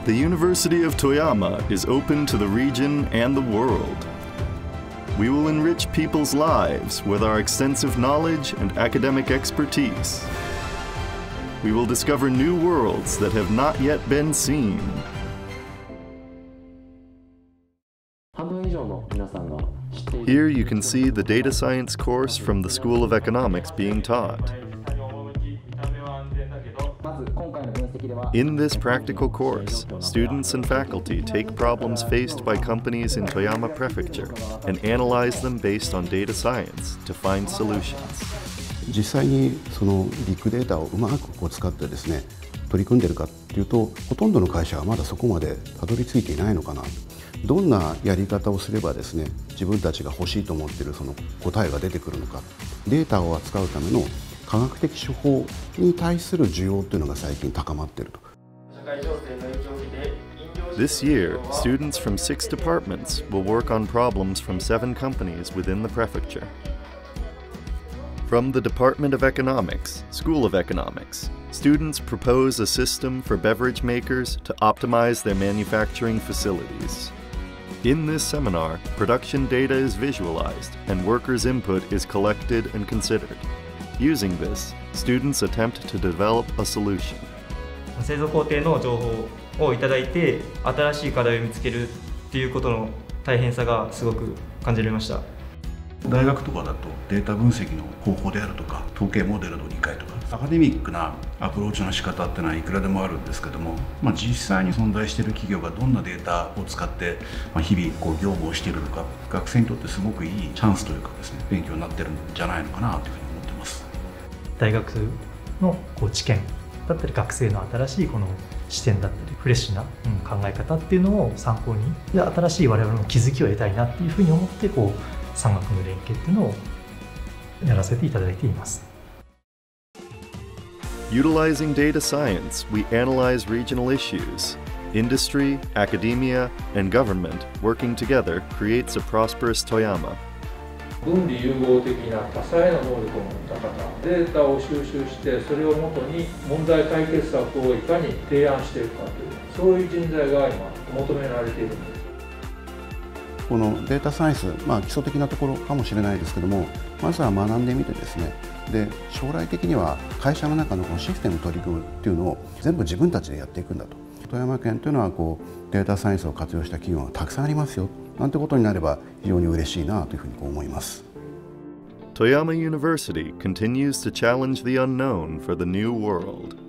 The University of Toyama is open to the region and the world. We will enrich people's lives with our extensive knowledge and academic expertise. We will discover new worlds that have not yet been seen. Here you can see the data science course from the School of Economics being taught. In this practical course, students and faculty take problems faced by companies in Toyama Prefecture and analyze them based on data science to find solutions. 実際にそのビッグデータをうまく使ってですね、取り組んでいるかっていうと、ほとんどの会社はまだそこまでたどり着いていないのかな。どんなやり方をすればですね、自分たちが欲しいと思っているその答えが出てくるのか。データを扱うための科学的手法に対する需要というのが最近高まっていると。 This year, students from 6 departments will work on problems from 7 companies within the prefecture. From the Department of Economics, School of Economics, students propose a system for beverage makers to optimize their manufacturing facilities. In this seminar, production data is visualized and workers' input is collected and considered. Using this, students attempt to develop a solution. 製造工程の情報をいただいて、新しい課題を見つけるっていうことの大変さがすごく感じられました。 大学とかだとデータ分析の方法であるとか統計モデルの理解とかアカデミックなアプローチの仕方っていうのはいくらでもあるんですけども、実際に存在している企業がどんなデータを使って日々業務をしているのか、学生にとってすごくいいチャンスというかですね、勉強になってるんじゃないのかなというふうに思ってます。 大学の知見だったり学生の新しいこの視点だったりフレッシュな考え方っていうのを参考に、新しい我々の気づきを得たいなっていうふうに思って産学の連携っていうのをやらせていただいています。 Utilizing data science, we analyze regional issues. Industry, academia, and government working together creates a prosperous Toyama. 分離融合的な多彩な能力を持った方、データを収集してそれをもとに問題解決策をいかに提案していくかという、そういう人材が今求められているんです。 このデータサイエンス、基礎的なところかもしれないですけども、まずは学んでみてですね、で将来的には会社の中のこのシステム取り組むっていうのを全部自分たちでやっていくんだと。富山県というのはデータサイエンスを活用した企業がたくさんありますよなんてことになれば非常に嬉しいなというふうに思います。 Toyama University continues to challenge the unknown for the new world.